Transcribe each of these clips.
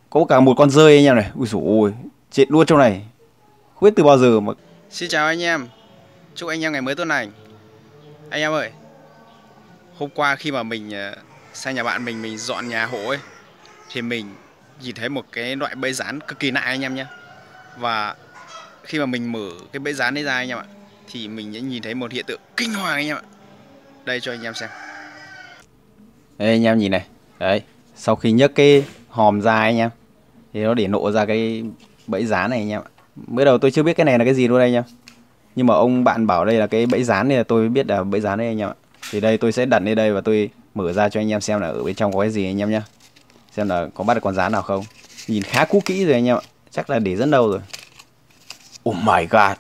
Có cả một con rơi anh em này. Ui dồi ôi, chết luôn trong này. Không biết từ bao giờ mà. Xin chào anh em, chúc anh em ngày mới tốt lành. Anh em ơi, hôm qua khi mà mình sang nhà bạn mình dọn nhà hộ ấy, thì mình nhìn thấy một cái loại bẫy rán cực kỳ nại anh em nhé. Và khi mà mình mở cái bẫy rán đấy ra anh em ạ, thì mình đã nhìn thấy một hiện tượng kinh hoàng anh em ạ. Đây cho anh em xem. Đây anh em nhìn này. Đấy, sau khi nhấc cái hòm ra anh em, thì nó để nộ ra cái bẫy rán này anh em ạ. Mới đầu tôi chưa biết cái này là cái gì luôn đây anh em. Nhưng mà ông bạn bảo đây là cái bẫy rán nên là tôi biết là bẫy rán đây anh em ạ. Thì đây tôi sẽ đặt lên đây và tôi mở ra cho anh em xem là ở bên trong có cái gì anh em nhé. Xem là có bắt được con rán nào không. Nhìn khá cũ kỹ rồi anh em ạ. Chắc là để rất lâu rồi. Oh my god.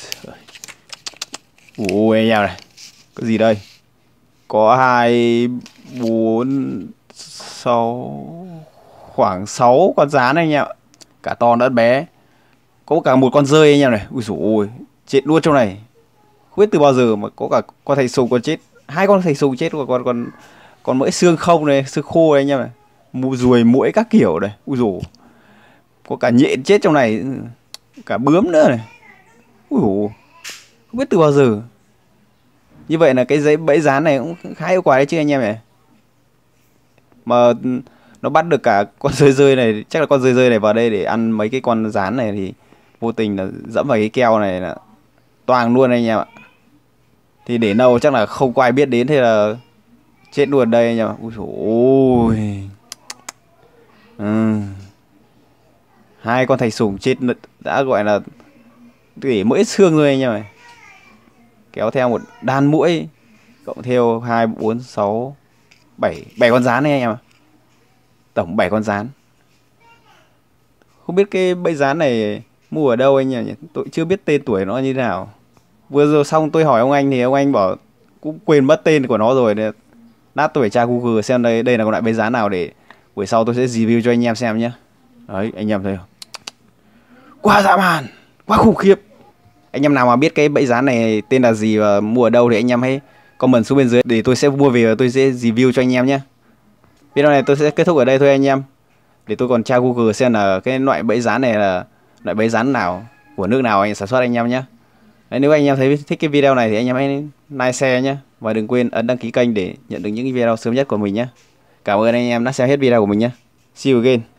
Ui anh em này. Có gì đây? Có 2, 4, 6, khoảng 6 con rán anh em ạ. Cả to lẫn bé. Có cả một con rơi anh em này. Ui dồi ôi, chết luôn trong này. Không biết từ bao giờ mà có cả con thầy sùng còn chết. Hai con thầy sùng chết, còn mỗi xương không này, xương khô này anh em này. Ruồi muỗi các kiểu này. Ui dồi, có cả nhện chết trong này, cả bướm nữa này. Ui dồi, không biết từ bao giờ. Như vậy là cái giấy bẫy rán này cũng khá hiệu quả đấy chứ anh em này. Mà nó bắt được cả con rơi rơi này. Chắc là con rơi rơi này vào đây để ăn mấy cái con rán này thì vô tình là dẫm vào cái keo này là toang luôn anh em ạ. Thì để lâu chắc là không có ai biết đến, thế là chết luôn đây anh em ạ. Ui dồi ôi. Hai con thầy sủng chết đã gọi là để mỗi xương rồi anh em này. Kéo theo một đàn muỗi, cộng theo 2, 4, 6, 7 con rán này anh em ạ. Tổng 7 con rán. Không biết cái bẫy rán này mua ở đâu anh em nhỉ? Tôi chưa biết tên tuổi nó như thế nào. Vừa rồi xong tôi hỏi ông anh thì ông anh bảo cũng quên mất tên của nó rồi. Lát tôi phải tra Google xem đây là con loại bẫy rán nào để buổi sau tôi sẽ review cho anh em xem nhé. Đấy, anh em thấy không? Quá dã man, quá khủng khiếp. Anh em nào mà biết cái bẫy rán này tên là gì và mua ở đâu thì anh em hãy comment xuống bên dưới để tôi sẽ mua về và tôi sẽ review cho anh em nhé. Video này tôi sẽ kết thúc ở đây thôi anh em. Để tôi còn tra Google xem là cái loại bẫy rán này là loại bẫy rán nào, của nước nào anh sản xuất anh em nhé. Đấy, nếu anh em thấy thích cái video này thì anh em hãy like, share nhé. Và đừng quên ấn đăng ký kênh để nhận được những video sớm nhất của mình nhé. Cảm ơn anh em đã xem hết video của mình nhé. See you again.